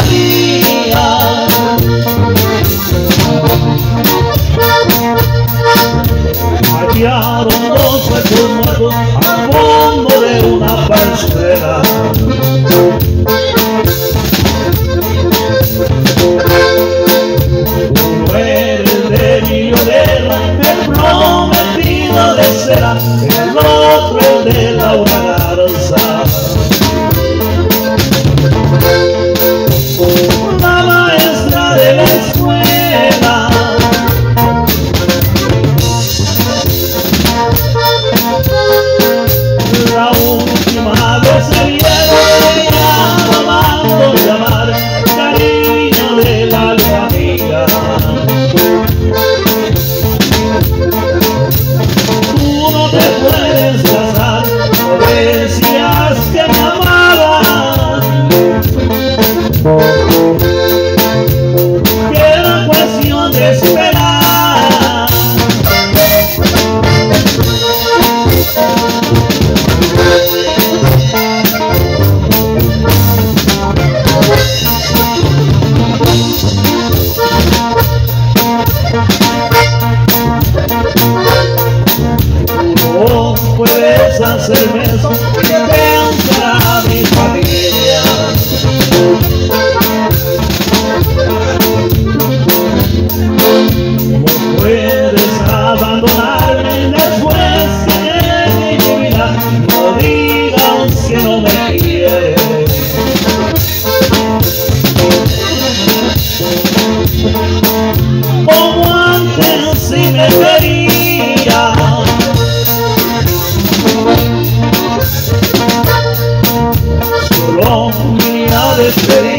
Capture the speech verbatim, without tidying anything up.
mía. Hallaron dos huesos muertos al fondo de una parcela. Uno era el de mi Violeta, el prometido de cera, el otro el de Laura Garza. La maestra de la escuela, la última vez se vieron, ella no mandó llamar, cariño de la luna amiga. Tú no te puedes casar, no decías que me amabas, que era cuestión de esperar. No puedes hacerme eso, que pensará mi familia. No puedes abandonarme después que llegue mi vida. No digas que no me quieres. Como antes si me querías, solo vine a despedir.